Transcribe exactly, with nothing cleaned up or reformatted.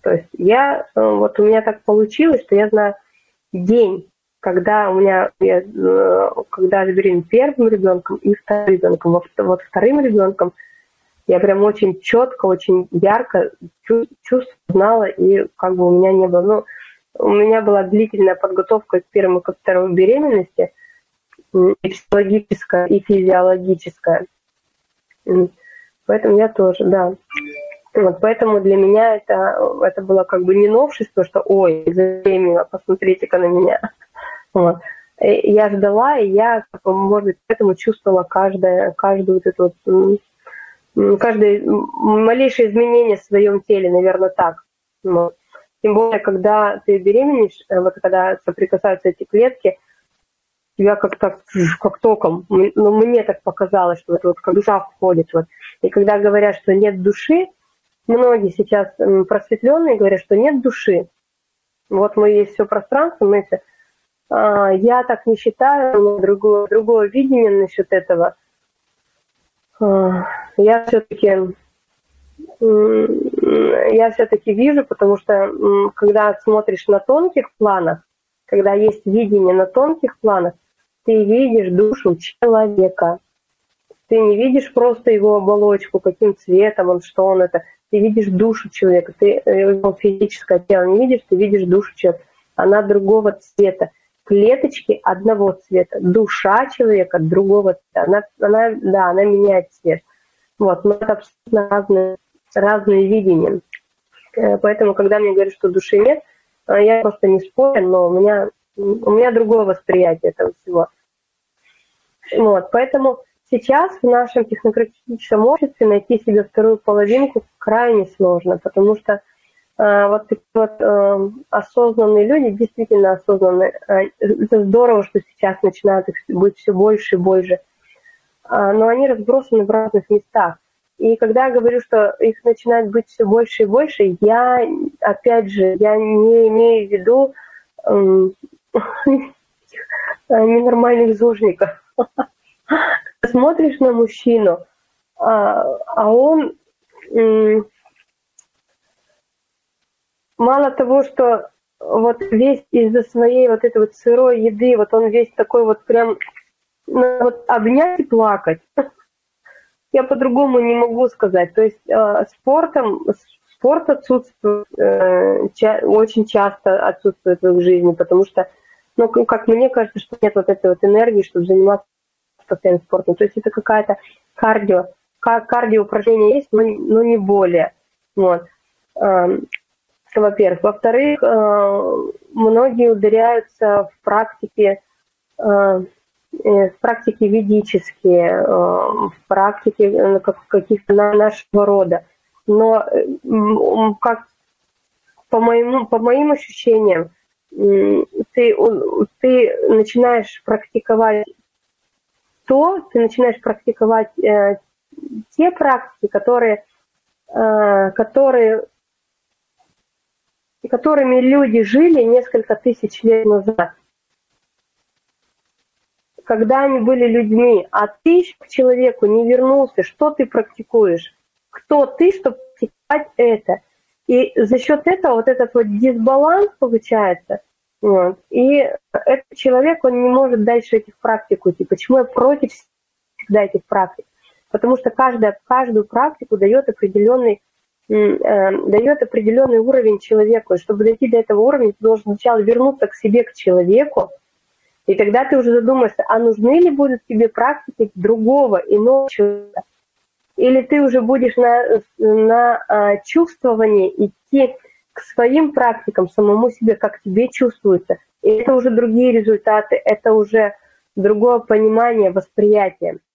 То есть я, вот у меня так получилось, что я знаю день, когда у меня, я, когда я беременна первым ребенком и вторым ребенком. Вот, вот вторым ребенком я прям очень четко, очень ярко чувство знала, и как бы у меня не было, ну, у меня была длительная подготовка к первой и ко второй беременности, и психологическая, и физиологическая. Поэтому я тоже, да. Вот, поэтому для меня это, это было как бы не новшество, что ой, забеременела, посмотрите-ка на меня. Вот. И я ждала, и я, может быть, поэтому чувствовала каждое, каждую вот эту вот, каждое малейшее изменение в своем теле, наверное, так. Вот. Тем более, когда ты беременеешь, вот когда соприкасаются эти клетки, тебя как-то как током, ну, мне так показалось, что это вот как душа входит. Вот. И когда говорят, что нет души, многие сейчас просветленные говорят, что нет души. Вот мы есть все пространство, мы это... А, я так не считаю, у меня другое, другое видение насчет этого. А, я все-таки я все-таки вижу, потому что когда смотришь на тонких планах, когда есть видение на тонких планах, ты видишь душу человека. Ты не видишь просто его оболочку, каким цветом он, что он это. Ты видишь душу человека, ты его физическое тело не видишь, ты видишь душу человека. Она другого цвета. Клеточки одного цвета. Душа человека другого цвета. Она, она, да, она меняет цвет. Вот, но это абсолютно разные, разные видения. Поэтому, когда мне говорят, что души нет, я просто не спорю, но у меня, у меня другое восприятие этого всего. Вот, поэтому сейчас в нашем технократическом обществе найти себе вторую половинку крайне сложно, потому что э, вот такие вот э, осознанные люди, действительно осознанные, э, это здорово, что сейчас начинают их быть все больше и больше, э, но они разбросаны в разных местах. И когда я говорю, что их начинает быть все больше и больше, я, опять же, я не имею в виду э, ненормальных зожников. Смотришь на мужчину, а, а он м, мало того, что вот весь из-за своей вот этой вот сырой еды, вот он весь такой вот прям, ну, вот обнять и плакать. Я по-другому не могу сказать. То есть э, спортом, спорт отсутствует, э, ча- очень часто отсутствует в их жизни, потому что, ну, как мне кажется, что нет вот этой вот энергии, чтобы заниматься постоянным спортом. То есть это какая-то кардио, кардио упражнение есть, но, но не более. Вот. Во-первых. Во-вторых, многие ударяются в практике, в практике ведические, в практике каких-то нашего рода. Но как по моему, по моим ощущениям, ты, ты начинаешь практиковать то ты начинаешь практиковать э, те практики, которые, э, которые, которыми люди жили несколько тысяч лет назад, когда они были людьми, а ты к человеку не вернулся, что ты практикуешь? Кто ты, чтобы практиковать это? И за счет этого вот этот вот дисбаланс получается. Вот. И этот человек, он не может дальше этих практик уйти. Почему я против всегда этих практик? Потому что каждая, каждую практику дает определенный, э, дает определенный уровень человеку. И чтобы дойти до этого уровня, ты должен сначала вернуться к себе, к человеку. И тогда ты уже задумаешься, а нужны ли будут тебе практики другого, иного человека? Или ты уже будешь на, на а, чувствование идти к своим практикам, самому себе, как тебе чувствуется. И это уже другие результаты, это уже другое понимание, восприятие.